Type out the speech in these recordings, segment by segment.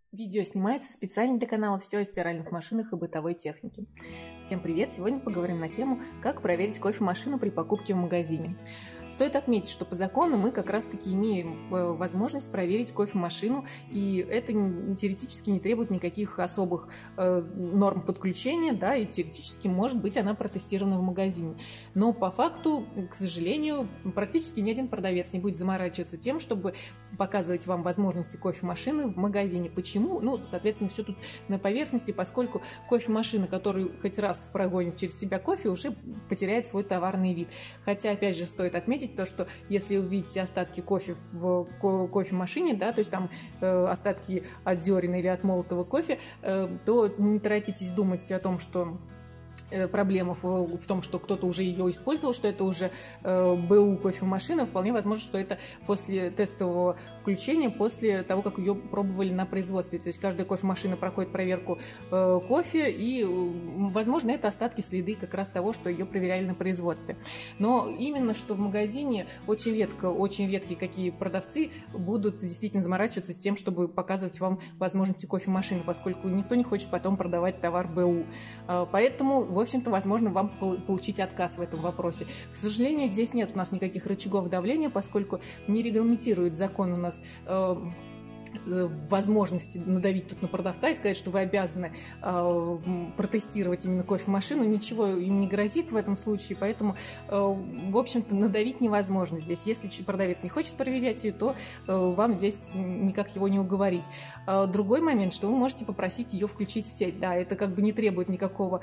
Видео снимается специально для канала «Все о стиральных машинах и бытовой технике». Всем привет! Сегодня поговорим на тему, как проверить кофемашину при покупке в магазине. Стоит отметить, что по закону мы как раз-таки имеем возможность проверить кофемашину, и это теоретически не требует никаких особых норм подключения, да, и теоретически, может быть, она протестирована в магазине. Но по факту, к сожалению, практически ни один продавец не будет заморачиваться тем, чтобы показывать вам возможности кофемашины в магазине. Почему? Ну, соответственно, все тут на поверхности, поскольку кофемашина, которую хоть раз прогонит через себя кофе, уже потеряет свой товарный вид. Хотя, опять же, стоит отметить то, что если вы видите остатки кофе в кофемашине, да, то есть там остатки от зерен или от молотого кофе, то не торопитесь думать о том, что проблема в том, что кто-то уже ее использовал, что это уже БУ кофемашина. Вполне возможно, что это после тестового включения, после того, как ее пробовали на производстве. То есть каждая кофемашина проходит проверку кофе, и, возможно, это остатки, следы как раз того, что ее проверяли на производстве. Но именно что в магазине очень редкие какие продавцы будут действительно заморачиваться с тем, чтобы показывать вам возможности кофемашины, поскольку никто не хочет потом продавать товар БУ. Поэтому, в общем-то, возможно вам получить отказ в этом вопросе. К сожалению, здесь нет у нас никаких рычагов давления, поскольку не регламентирует закон у нас возможности надавить тут на продавца и сказать, что вы обязаны протестировать именно кофемашину. Ничего им не грозит в этом случае, поэтому, в общем-то, надавить невозможно здесь. Если продавец не хочет проверять ее, то вам здесь никак его не уговорить. Другой момент, что вы можете попросить ее включить в сеть. Да, это как бы не требует никакого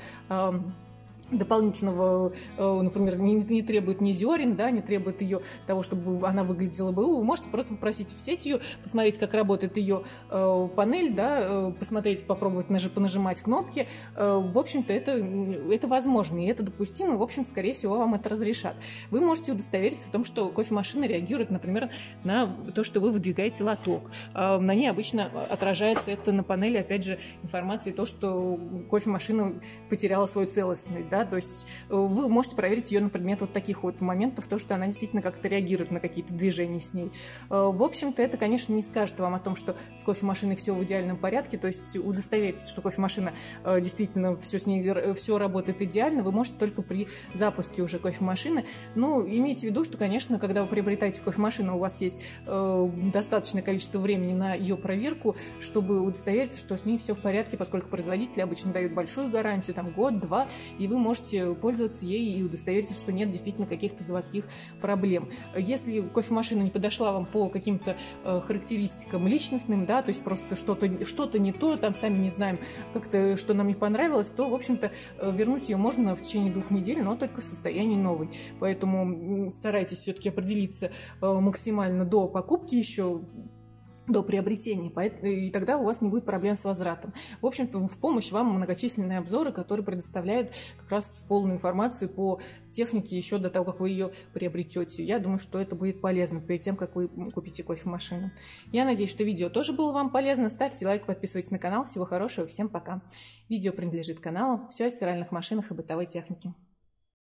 дополнительного, например, не требует ни зерен, да, не требует ее того, чтобы она выглядела БУ. Вы можете просто попросить в сеть ее, посмотреть, как работает ее панель, да, посмотреть, попробовать понажимать кнопки. В общем-то, это возможно, и это допустимо, и, в общем-то, скорее всего, вам это разрешат. Вы можете удостовериться в том, что кофемашина реагирует, например, на то, что вы выдвигаете лоток. На ней обычно отражается это на панели, опять же, информации, то, что кофемашина потеряла свою целостность, да, то есть вы можете проверить ее на предмет вот таких вот моментов, то, что она действительно как-то реагирует на какие-то движения с ней. В общем-то, это, конечно, не скажет вам о том, что с кофемашиной все в идеальном порядке, то есть удостовериться, что кофемашина действительно все с ней все работает идеально, вы можете только при запуске уже кофемашины. Ну, имейте в виду, что, конечно, когда вы приобретаете кофемашину, у вас есть достаточное количество времени на ее проверку, чтобы удостовериться, что с ней все в порядке, поскольку производители обычно дают большую гарантию, там год-два, и вы можете пользоваться ей и удостовериться, что нет действительно каких-то заводских проблем. Если кофемашина не подошла вам по каким-то характеристикам личностным, да, то есть просто что-то не то, там сами не знаем, как-то, что нам не понравилось, то, в общем-то, вернуть ее можно в течение 2 недель, но только в состоянии новой. Поэтому старайтесь все-таки определиться максимально до покупки еще, до приобретения, и тогда у вас не будет проблем с возвратом. В общем-то, в помощь вам многочисленные обзоры, которые предоставляют как раз полную информацию по технике еще до того, как вы ее приобретете. Я думаю, что это будет полезно перед тем, как вы купите кофемашину. Я надеюсь, что видео тоже было вам полезно. Ставьте лайк, подписывайтесь на канал. Всего хорошего, всем пока. Видео принадлежит каналу «Все о стиральных машинах и бытовой технике».